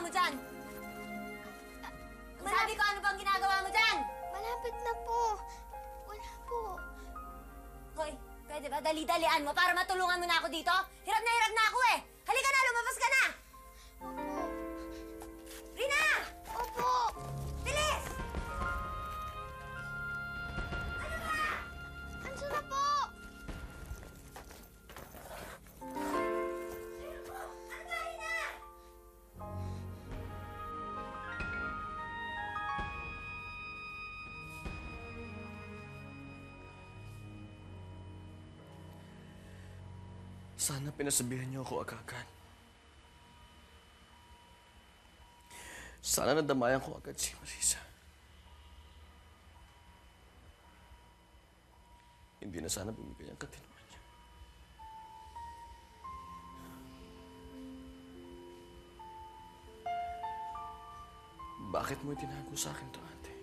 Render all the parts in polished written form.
mo dyan? Sabi ko, ano bang ginagawa mo dyan? Malapit na po. Wala po. Hoy, pwede ba dali-dalian mo para matulungan mo na ako dito? Hirap na ako eh! Halika na, lumabas ka na! Opo. Rina! Opo. Bilis! Andiyan na po. Ano ba, Rina? Sana pinasabihan niyo ako agad. Sana nadamayan ko agad si Marisa. Hindi na sana bumigay ang katinoan niya. Bakit mo itinago sa akin to, ate?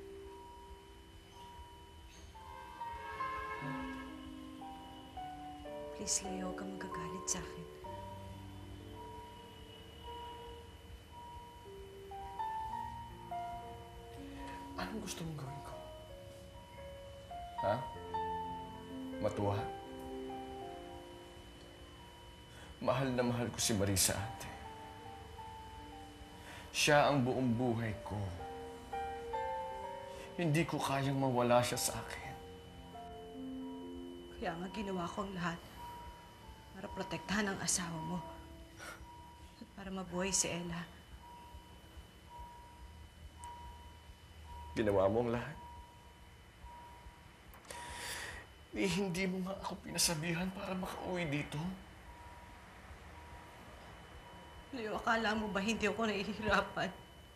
Please, Leo, huwag kang magagalit sa akin. Anong gusto mong gawin ko? Ha? Matuwa? Mahal na mahal ko si Marisa, ate. Siya ang buong buhay ko. Hindi ko kayang mawala siya sa akin. Kaya nga ginawa ko ang lahat para protektahan ang asawa mo. At para mabuhay si Ella. Ginawa mo ang lahat. Hindi mo nga ako pinasabihan para makauwi dito. Leo, akala mo ba hindi ako nahihirapan?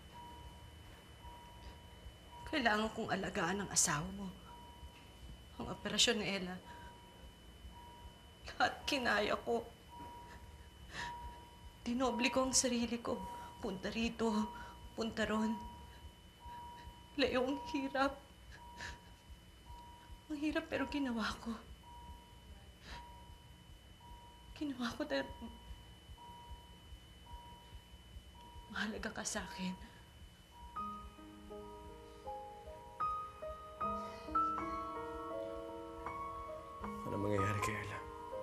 Kailangan kong alagaan ang asawa mo. Ang operasyon ni Ella. Lahat kinaya ko. Dinoble ko ang sarili ko. Punta rito, punta ron. Leo, ang hirap. Ang hirap pero ginawa ko. Ginawa ko dahil mahalaga ka sa akin. Ano mangyayari kay Ella?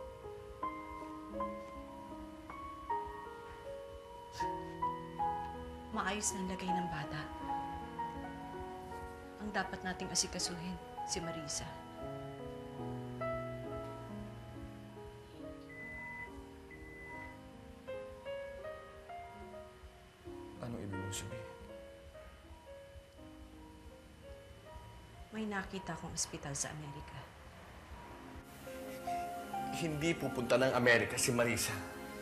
Maayos na ang lagay ng bata. Ang dapat nating asikasuhin, si Marisa. Anong ibig mong sabihin? May nakita akong ospital sa Amerika. Hindi pupunta ng Amerika si Marisa.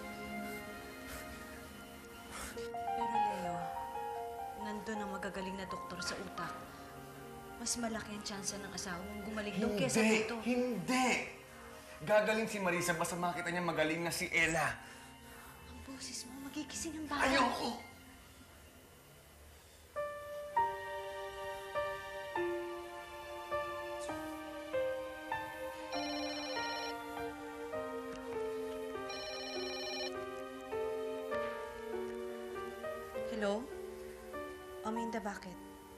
Pero Leo, nandun ang magagaling na doktor sa utak. Mas malaki ang tsansa ng asawa mong gumaling doon kesa dito. Hindi! Gagaling si Marisa basta makita niya magaling na si Ella. Ang boses mo, magigising ang bata. Ayoko! Hello? Aminda, bakit?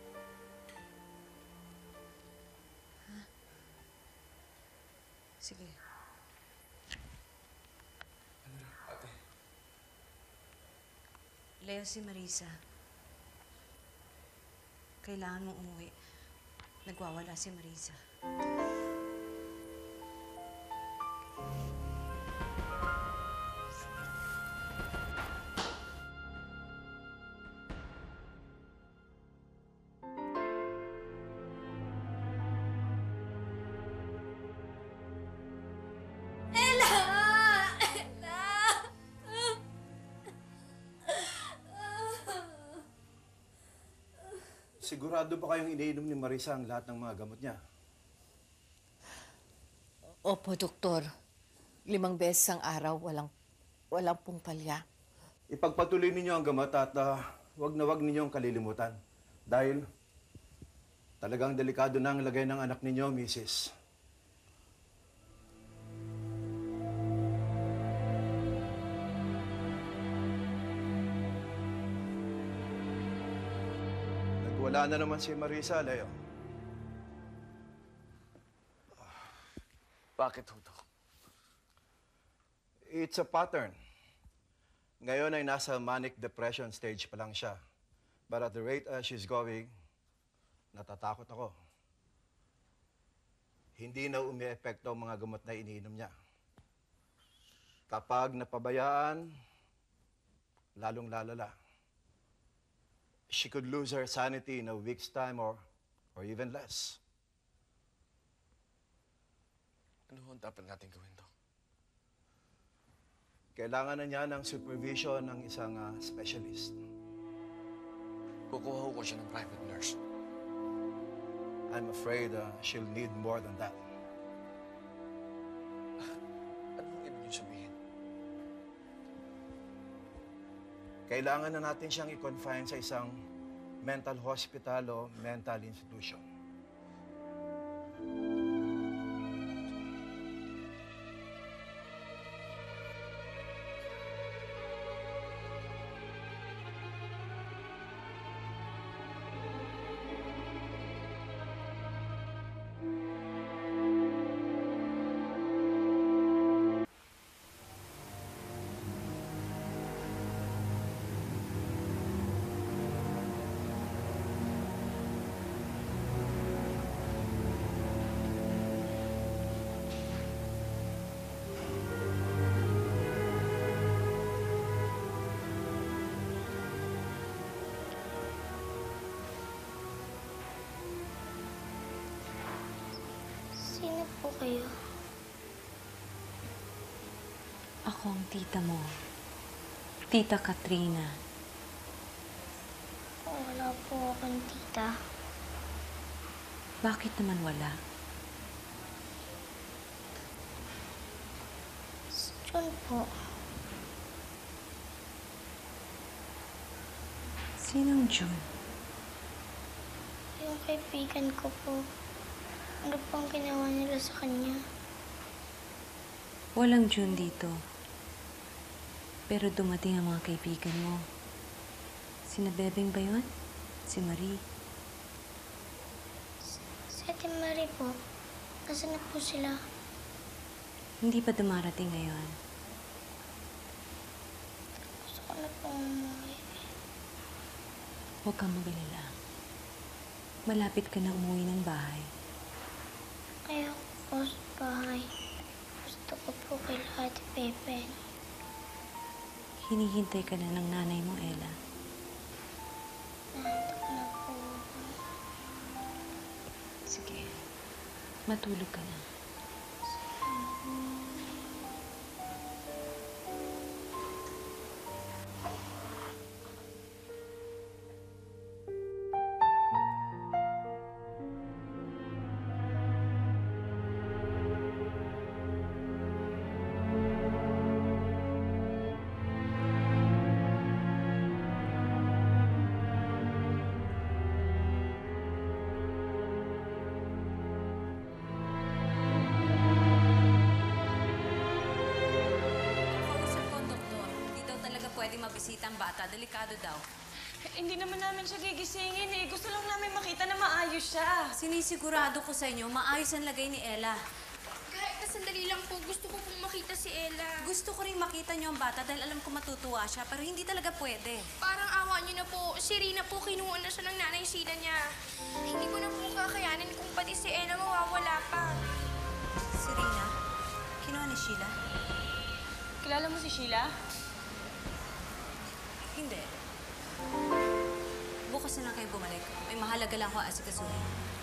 Ha? Sige. Ate. Leo, si Marisa. Kailangan mong umuwi. Nagwawala si Marisa. Sigurado ba kayong iniinom ni Marisa ang lahat ng mga gamot niya? Opo, Doktor. 5 beses ang araw, walang pumpalya. Ipagpatuloy ninyo ang gamot at wag na wag ninyong kalilimutan. Dahil talagang delikado na ang lagay ng anak ninyo, Mrs. Wala na naman si Marisa, Leo. Bakit ho, Dok? It's a pattern. Ngayon ay nasa manic depression stage pa lang siya. But at the rate she's going, natatakot ako. Hindi na umi-epekto ang mga gamot na iniinom niya. Kapag napabayaan, lalong lalala. She could lose her sanity in a week's time or even less. Ano ho ang dapat natin gawin, Dok? Kailangan na niya ng supervision ng isang specialist. Kukuha ko siya ng private nurse. I'm afraid she'll need more than that. Anong ibig niyo sabihin? Kailangan na natin siyang i-confine sa isang mental hospital o mental institution. Sino po kayo? Ako ang tita mo. Tita Katrina. Wala po akong tita. Bakit naman wala? Si John po. Sinong June? Yung kaibigan ko po. Ano pong ginawa nila sa kanya? Walang June dito. Pero dumating ang mga kaibigan mo. Sina Bebeng ba yun? Si Marie. Si Ate Marie po. Nasaan na po sila? Hindi pa dumarating ngayon. Gusto ko na pong umuwi. Huwag kang magalala. Malapit ka na umuwi ng bahay. Kaya ko po sa bahay. Gusto ko po kay Ate Pepe. Hinihintay ka na ng nanay mo, Ella. Nandito na po ako. Sige. Matulog ka na. Kausap ko, doktor. Hindi daw talaga pwede mabisita ang bata. Delikado daw. Hindi naman namin siya gigisingin eh. Gusto lang namin makita na maayos siya. Sinisigurado ko sa inyo, maayos ang lagay ni Ella. Kahit na sandali lang po, gusto ko pong makita si Ella. Gusto ko rin makita niyo ang bata dahil alam ko matutuwa siya, pero hindi talaga pwede. Parang awa niyo na po. Si Rina po, kinuha na siya ng nanay Sheila niya. Hindi ko na po kakayanin kung pati si Ella mawawala pa. Si Rina, kinuha ni Sheila? Kilala mo si Sheila? Hindi. Bukas na lang kayo bumalik. May mahalaga lang ako asikasuhin.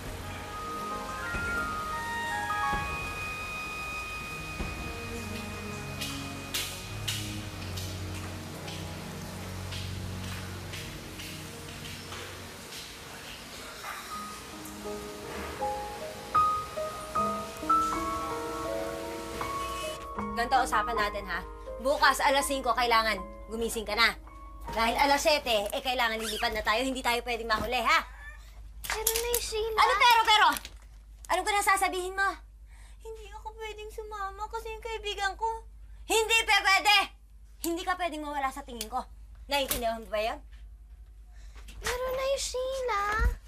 Ganito usapan natin, ha? Bukas, alas 5, kailangan gumising ka na. Dahil alas 7, kailangan lilipad na tayo. Hindi tayo pwedeng mahuli, ha? Pero na yung Sheila. Ano pero? Anong ko sasabihin mo? Hindi ako pwedeng sumama kasi yung kaibigan ko. Hindi pwede! Hindi ka pwedeng mawala sa tingin ko. Naiintindihan mo ba yan? Pero na yung Sheila.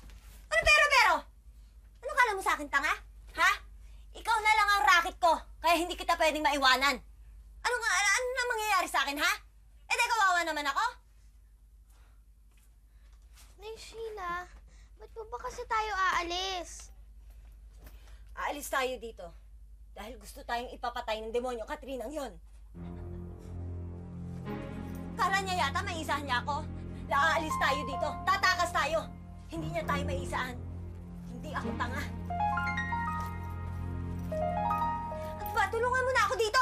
akala mo sa akin, tanga? Ha? Ikaw na lang ang racket ko, kaya hindi kita pwedeng maiwanan. Ano na mangyayari sa akin, ha? Eh, di kawawa naman ako? Nay Sheila, ba't po ba kasi tayo aalis? Aalis tayo dito. Dahil gusto tayong ipapatay ng demonyo Katrinang yon. Kala niya yata maisahan niya ako. Aalis tayo dito. Tatakas tayo. Hindi niya tayo maisahan. Hindi ako tanga. At ba, tulungan mo na ako dito!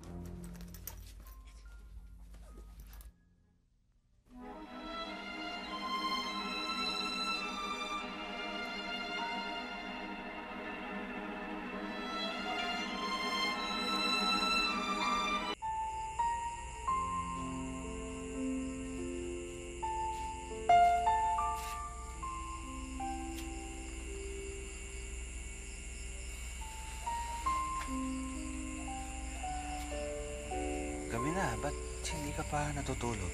Gabi na, ba't hindi ka pa natutulog?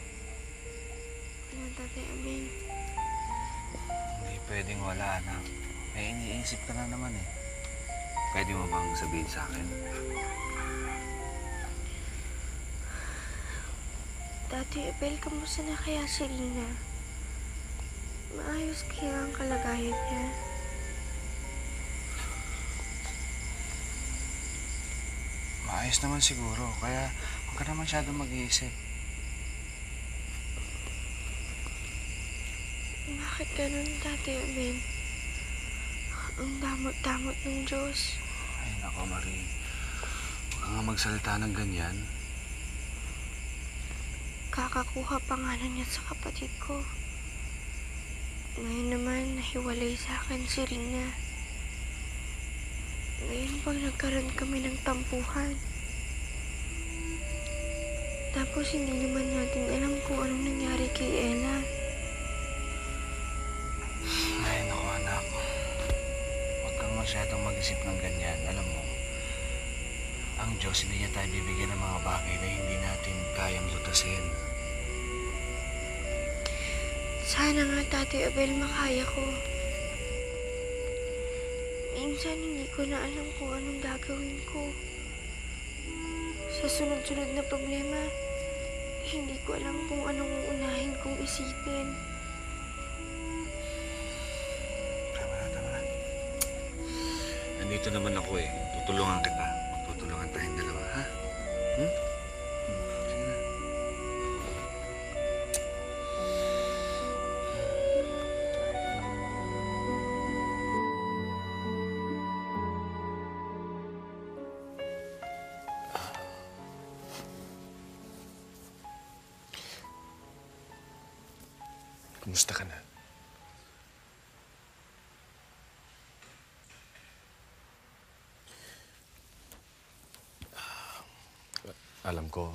Ano, Tatay Abel? Hindi pwedeng wala, anak. May iniisip ka na naman eh. Pwede mo bang sabihin sa akin? Tatay Abel, kamusta na kaya si Rina? Maayos kaya ang kalagayan niya? Maayos naman siguro, kaya huwag ka na masyadong mag-iisip. Bakit ganun, Tatay Abel? Ang damot-damot ng Diyos. Ay, nako, Marie. Huwag ka nga magsalita ng ganyan. Kakakuha pa nga na niya sa kapatid ko. Ngayon naman, nahiwalay sa akin si Rina. Ngayon pag nagkaroon kami ng tampuhan. Tapos hindi naman natin alam kung anong nangyari kay Ella. Ay, nako, anak. Huwag kang masyadong mag-isip ng ganyan. Alam mo, ang Diyos hindi niya tayo bibigyan ng mga bagay na hindi natin kayang lutasin. Sana nga, Tatay Abel, makaya ko. Minsan hindi ko na alam kung anong gagawin ko. Sa sunod-sunod na problema, hindi ko alam kung anong uunahin kong isipin. Tama na. Nandito naman ako eh. Tutulungan kita. Tutulungan tayong dalawa, ha? Sige na. Kumusta ka na? Alam ko,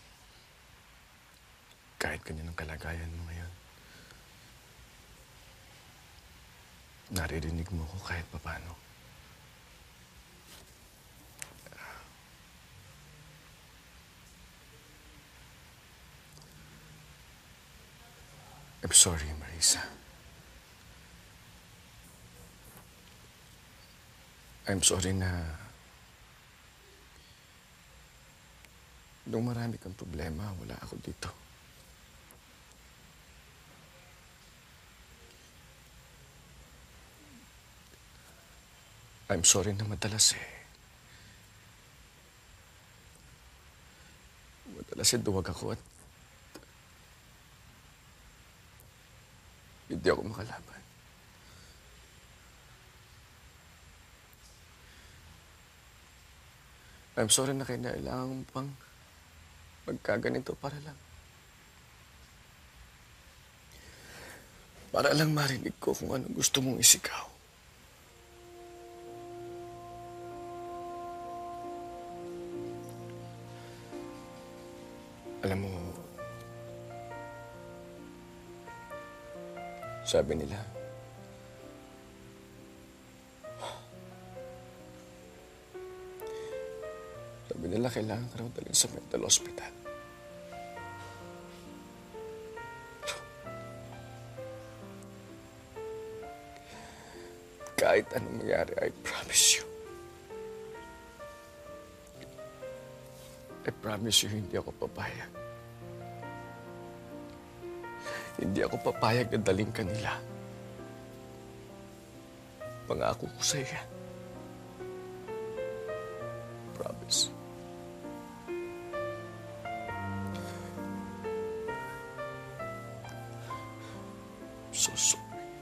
kahit ganyan ang kalagayan mo ngayon, naririnig mo ko kahit papano. I'm sorry, Marisa. I'm sorry na nung marami kang problema, wala ako dito. I'm sorry na madalas duwag ako at hindi ako makalaban. I'm sorry na kailangan mo pang magkaganito para lang marinig ko kung anong gusto mong isigaw. Alam mo, sabi nila, kailangan ka raw dalhin sa mental hospital. Kahit anong mangyari, I promise you. I promise you, hindi ako papayag. Hindi ako papayag na daling kanila. Pangako ko sa'yo yan. Promise. I'm so sorry.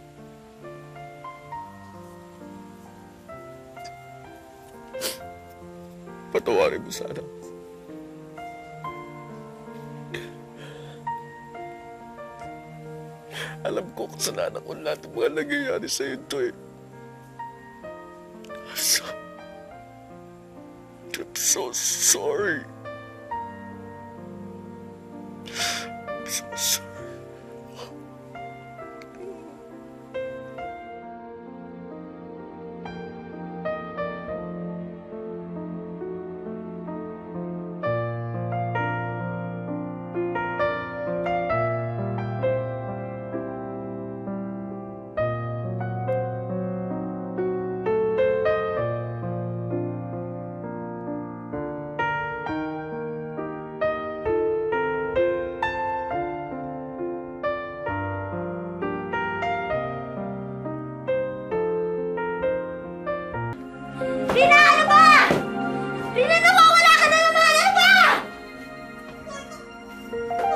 Patawarin mo sana ako. Alam ko kasalanan ko lahat ng mga nangyayari sa'yo ito eh. I'm so sorry. I'm so sorry. Rina, ano ba? Rina, nawawala ka na naman! Ano ba?